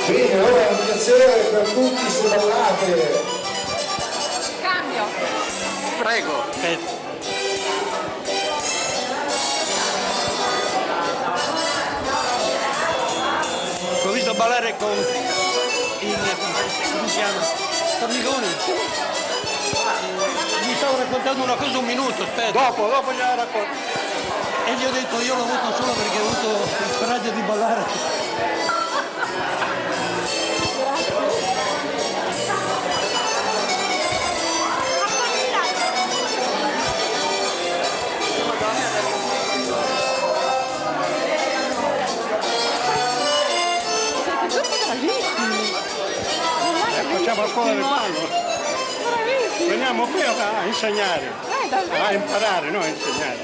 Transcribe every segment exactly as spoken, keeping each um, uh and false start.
Bene, ora un piacere per tutti se ballate. Cambio. Prego. Eh. Ho visto ballare con il, come si chiama? Formigoni. Mi stavo raccontando una cosa un minuto, aspetta. Dopo, dopo gliela racconto. E gli ho detto io l'ho avuto solo perché ho avuto il coraggio di ballare. Facciamo la scuola del ballo. Veniamo qui a insegnare, a imparare, non a insegnare.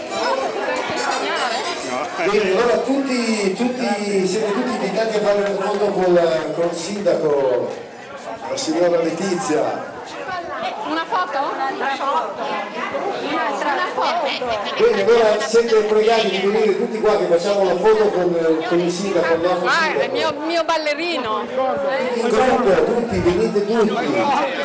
No. Bene, allora tutti, tutti, siete tutti invitati a fare una foto col, col sindaco, la signora Letizia. Una foto? Una foto. Una foto. Bene, allora siete pregati di venire tutti qua che facciamo la foto con, con il sindaco, il nostro Ah, sindaco. è il mio, mio ballerino. Tutti in gruppo, tutti, venite tutti.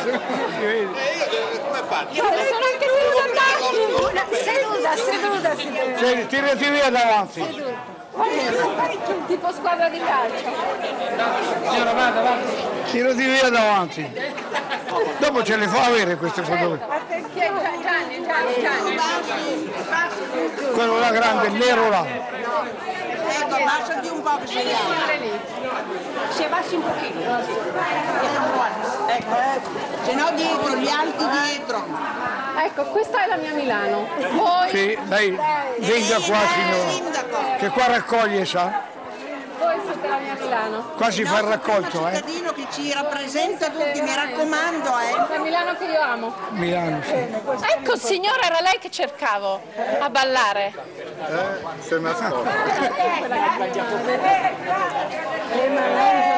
Sono anche seduta. Seduta, seduta si deve. Tirati via davanti. Tipo squadra di calcio. Signora, vada, vada. Tirati via davanti. Dopo ce le fa avere queste fotografie. Chi è Gianni? Gianni, Gianni. Quello là grande, il nero là. Ecco, abbasciati un po' che sei lì. Si abbassi un pochino. Ecco, se no dietro, gli alti dietro. Ecco, questa è la mia Milano. Voi, Sì, lei venga qua signora, che qua raccoglie, sa? voi siete la mia Milano. Qua si fa il raccolto, Un eh? cittadino che ci rappresenta tutti, mi raccomando, eh. La Milano che io amo. Milano, sì. Ecco, signora, era lei che cercavo a ballare. Eh, sei nascosto. Le